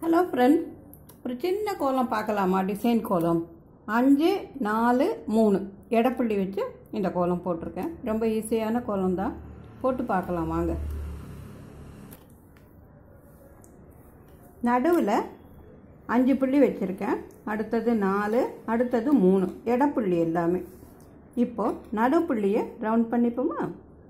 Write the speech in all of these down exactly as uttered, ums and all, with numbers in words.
Hello friend, ஒரு சின்ன கோலம் பார்க்கலாமா? டிசைன் கோலம் அஞ்சு நாலு மூணு எடப்புள்ளி வச்சு இந்த கோலம் போட்டிருக்கேன். ரொம்ப ஈஸியான கோலம் தான், போட்டு பார்க்கலாம் வாங்க. நடுவில் அஞ்சு புள்ளி வச்சுருக்கேன், அடுத்தது நாலு, அடுத்தது மூணு எடப்புள்ளி எல்லாமே. இப்போது நடுப்புள்ளியை ரவுண்ட் பண்ணிப்போமா?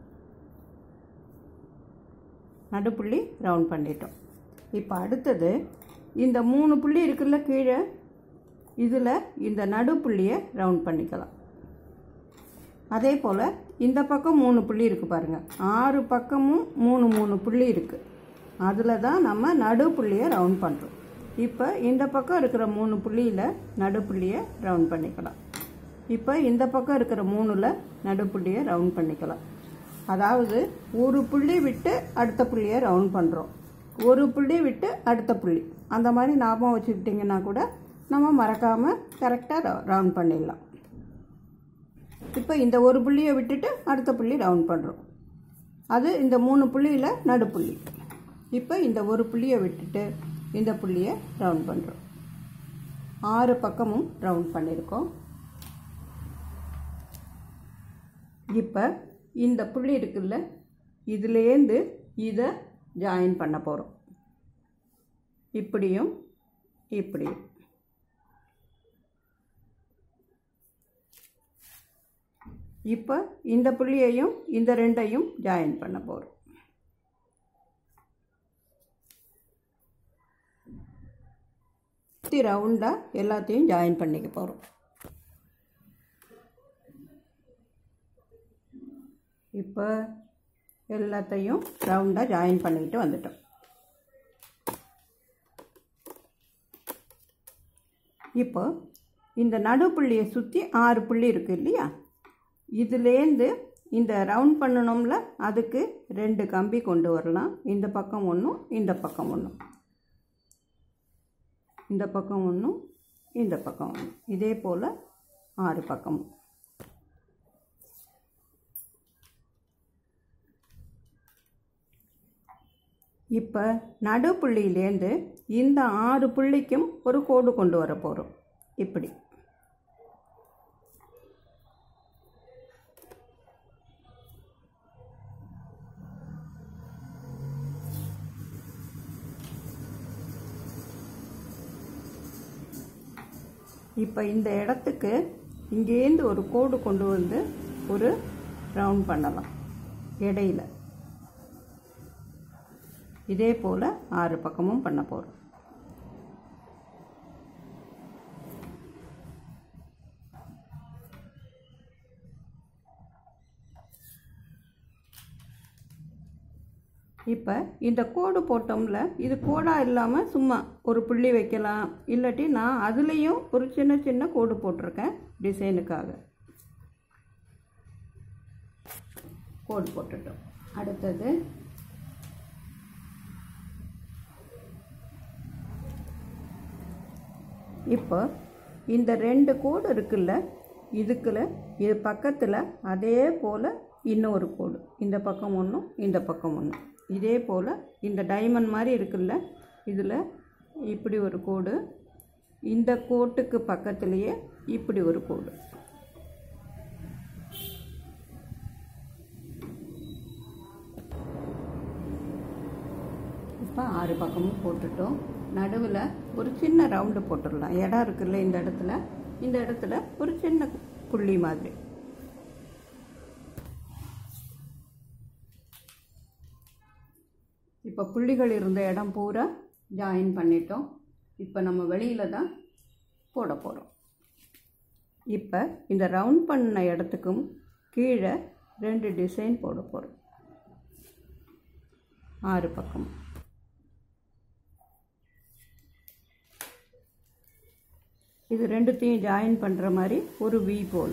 நடுப்புள்ளி ரவுண்ட் பண்ணிட்டோம். இப்போ அடுத்தது இந்த மூணு புள்ளி இருக்குல்ல கீழே, இதில் இந்த நடுப்புள்ளியை ரவுண்ட் பண்ணிக்கலாம். அதே போல் இந்த பக்கம் மூணு புள்ளி இருக்குது பாருங்கள், ஆறு பக்கமும் மூணு மூணு புள்ளி இருக்குது. அதில் தான் நம்ம நடுப்புள்ளியை ரவுண்ட் பண்ணுறோம். இப்போ இந்த பக்கம் இருக்கிற மூணு புள்ளியில் நடுப்புள்ளியை ரவுண்ட் பண்ணிக்கலாம். இப்போ இந்த பக்கம் இருக்கிற மூணில் நடுப்புள்ளியை ரவுண்ட் பண்ணிக்கலாம். அதாவது ஒரு புள்ளி விட்டு அடுத்த புள்ளியை ரவுண்ட் பண்ணுறோம், ஒரு புள்ளி விட்டு அடுத்த புள்ளி. அந்த மாதிரி ஞாபகம் வச்சுக்கிட்டிங்கன்னா கூட நம்ம மறக்காமல் கரெக்டாக ரவுண்ட் பண்ணிடலாம். இப்போ இந்த ஒரு புள்ளியை விட்டுட்டு அடுத்த புள்ளி ரவுண்ட் பண்ணுறோம், அது இந்த மூணு புள்ளியில் நடுப்புள்ளி. இப்போ இந்த ஒரு புள்ளியை விட்டுட்டு இந்த புள்ளியை ரவுண்ட் பண்ணுறோம். ஆறு பக்கமும் ரவுண்ட் பண்ணியிருக்கோம். இப்போ இந்த புள்ளி இருக்குல்ல, இதுலேருந்து இதை ஜாயின் பண்ண போகிறோம், இப்படியும் இப்படியும். இப்போ இந்த புள்ளியையும் இந்த ரெண்டையும் ஜாயின் பண்ண போகிறோம். சுற்றி ரவுண்டாக எல்லாத்தையும் ஜாயின் பண்ணிக்க போகிறோம். இப்போ எல்லாத்தையும் ரவுண்டாக ஜாயின் பண்ணிக்கிட்டு வந்துட்டோம். இப்போ இந்த நடுப்புள்ளியை சுற்றி ஆறு புள்ளி இருக்குது இல்லையா, இதுலேருந்து இந்த ரவுண்ட் பண்ணணும்ல, அதுக்கு ரெண்டு கம்பி கொண்டு வரலாம். இந்த பக்கம் ஒன்றும் இந்த பக்கம் ஒன்றும், இந்த பக்கம் ஒன்றும் இந்த பக்கம் ஒன்றும், இதே போல் ஆறு பக்கமும். இப்போ நடுப்புள்ளியிலேருந்து இந்த ஆறு புள்ளிக்கும் ஒரு கோடு கொண்டு வர போகிறோம், இப்படி. இப்போ இந்த இடத்துக்கு இங்கேருந்து ஒரு கோடு கொண்டு வந்து ஒரு ரவுண்ட் பண்ணலாம் இடையில. இதே போல் ஆறு பக்கமும் பண்ண போகிறோம். இப்போ இந்த கோடு போட்டோம்ல, இது கோடாக இல்லாமல் சும்மா ஒரு புள்ளி வைக்கலாம், இல்லாட்டி நான் அதுலேயும் ஒரு சின்ன சின்ன கோடு போட்டிருக்கேன் டிசைனுக்காக. கோடு போட்டுட்டோம். அடுத்தது இப்போ இந்த ரெண்டு கோடு இருக்குல்ல, இதுக்குள்ள இது பக்கத்தில் அதே போல் இன்னொரு கோடு, இந்த பக்கம் ஒன்றும் இந்த பக்கம் ஒன்றும், இதே போல் இந்த டைமண்ட் மாதிரி இருக்குல்ல, இதில் இப்படி ஒரு கோடு, இந்த கோட்டுக்கு பக்கத்துலேயே இப்படி ஒரு கோடு. இப்போ ஆறு பக்கமும் போட்டுட்டோம். நடுவில் ஒரு சின்ன ரவுண்டு போட்டுடலாம். இடம் இருக்குல்ல, இந்த இடத்துல இந்த இடத்துல ஒரு சின்ன புள்ளி மாதிரி. இப்போ புள்ளிகள் இருந்த இடம் பூரா ஜாயின் பண்ணிட்டோம். இப்போ நம்ம வெளியில் தான் போட போகிறோம். இப்போ இந்த ரவுண்ட் பண்ண இடத்துக்கும் கீழே ரெண்டு டிசைன் போட போகிறோம், ஆறு பக்கம். இது ரெண்டுத்தையும் ஜாயின் பண்ணுற மாதிரி ஒரு வி போல்.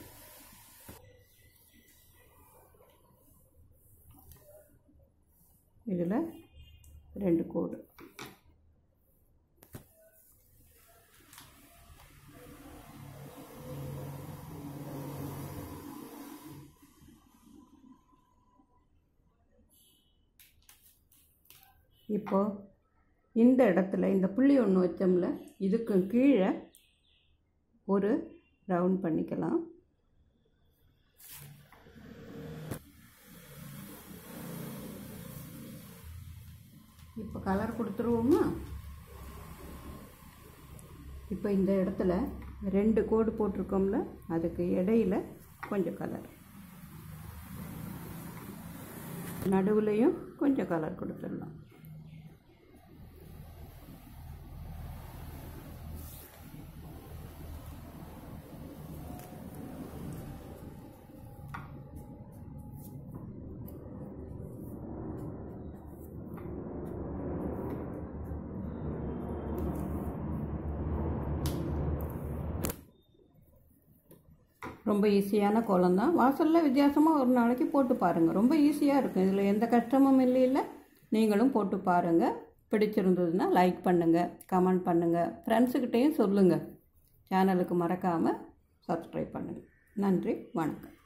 இதில் ரெண்டு கோடு. இப்போ இந்த இடத்துல இந்த புள்ளி ஒன்று வச்சோம்ல, இதுக்கு கீழே ஒரு ரவுண்ட் பண்ணிக்கலாம். இப்போ கலர் கொடுத்துருவோமா? இப்போ இந்த இடத்துல ரெண்டு கோடு போட்டிருக்கோம்ல, அதுக்கு இடையில கொஞ்சம் கலர், நடுவுலையும் கொஞ்சம் கலர் கொடுத்துடலாம். ரொம்ப ஈஸியான கோலம் தான். வாசலில் வித்தியாசமாக ஒரு நாளைக்கு போட்டு பாருங்கள். ரொம்ப ஈஸியாக இருக்கும். இதில் எந்த கஷ்டமும் இல்லையில்ல. நீங்களும் போட்டு பாருங்கள். பிடிச்சிருந்ததுன்னா லைக் பண்ணுங்கள், கமெண்ட் பண்ணுங்கள், ஃப்ரெண்ட்ஸுக்கிட்டேயும் சொல்லுங்கள். சேனலுக்கு மறக்காமல் சப்ஸ்கிரைப் பண்ணுங்கள். நன்றி, வணக்கம்.